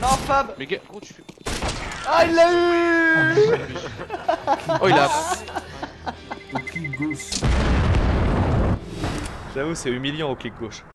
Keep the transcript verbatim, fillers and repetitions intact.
Non, Fab. Mais gars, gros, tu fais. Ah, il l'a eu. Oh, il a. Au clic gauche. J'avoue, c'est humiliant au clic gauche.